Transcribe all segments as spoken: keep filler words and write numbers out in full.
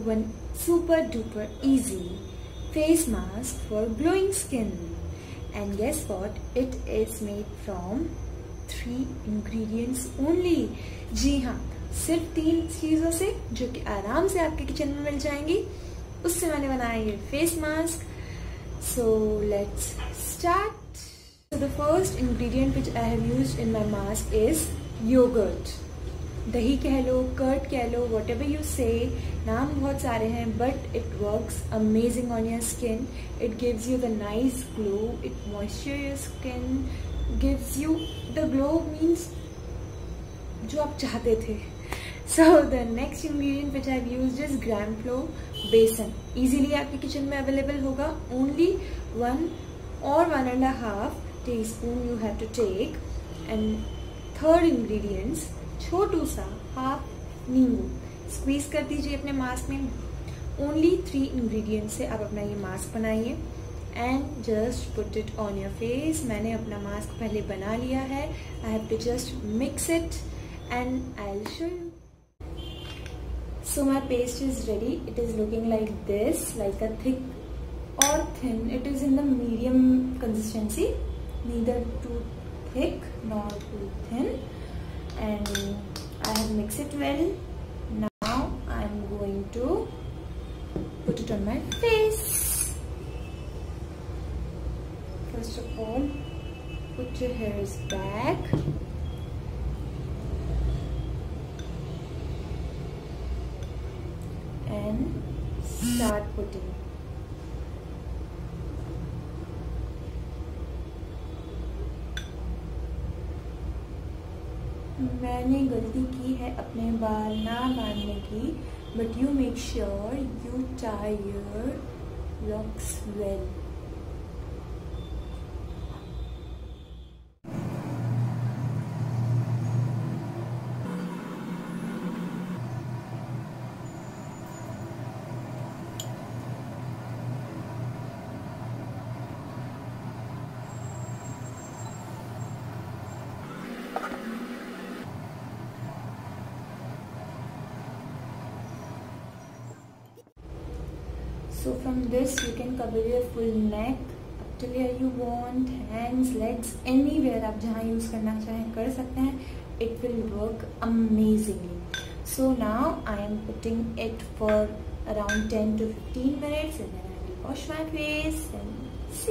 one super duper easy face mask for glowing skin. And guess what? It is made from three ingredients only. जी हाँ, सिर्फ तीन चीजों से जो कि आराम से आपके किचन में मिल जाएंगी, उससे मैंने बनाया ये face mask. So let's start. So the first ingredient which I have used in my mask is yogurt. दही कह लो, कर्ड कह लो, whatever you say, नाम बहुत सारे हैं, but it works amazing on your skin. It gives you the nice glow. It moistures your skin. Gives you the glow means जो आप चाहते थे. So the next ingredient which I have used is gram flour, बेसन. Easily आपके kitchen में available होगा. Only one or one and a half teaspoon you have to take. And third ingredients, छोटू सा हाफ नींबू स्क्वीज कर दीजिए अपने मास्क में. ओनली थ्री इंग्रेडिएंट्स से आप अपना ये मास्क बनाइए and just put it on your face. मैंने अपना मास्क पहले बना लिया है. I have to just mix it and I will show you. So my paste is ready. It is looking like this, like a thick और thin. It is in the medium consistency, neither too thick nor too thin, and I have mixed it well. Now I am going to put it on my face. First of all, put your hairs back and start putting. मैंने गलती की है अपने बाल ना बांधने की, but you make sure you tie your locks well. So from this you can cover your full neck up till here you want, hands, legs, anywhere आप जहाँ use करना चाहें कर सकते हैं. It will work amazingly. So now I am putting it for around ten to fifteen minutes and then I will wash my face and see.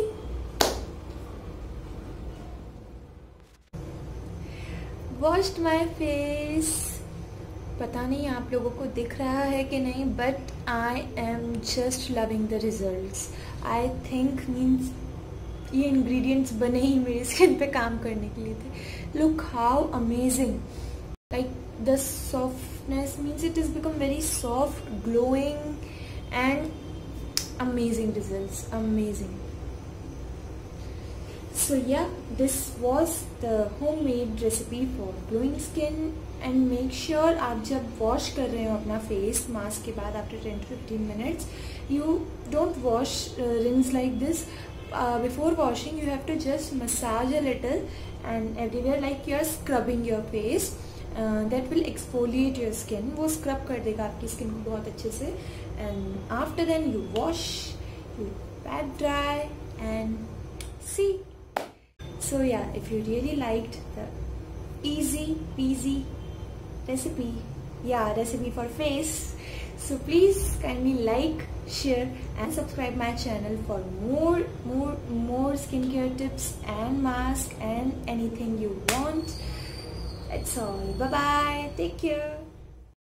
Washed my face. पता नहीं आप लोगों को दिख रहा है कि नहीं, but I am just loving the results. I think means ये इंग्रेडिएंट्स बने ही मेरी स्किन पे काम करने के लिए थे. Look how amazing. Like the softness means it is become very soft, glowing and amazing results. Amazing. So yeah, this was the homemade recipe for glowing skin. And make sure आप जब wash कर रहे हो अपना face mask के बाद after ten to fifteen minutes, you don't wash uh, rinse like this. Uh, before washing you have to just massage a little and everywhere like you are scrubbing your face. Uh, that will exfoliate your skin. वो scrub कर देगा आपकी skin को बहुत अच्छे से. And after then you wash, you pat dry and see. So yeah, if you really liked the easy peasy recipe, yeah, recipe for face, so please kindly like, share and subscribe my channel for more more more skincare tips and mask and anything you want. That's all. Bye bye. Take care.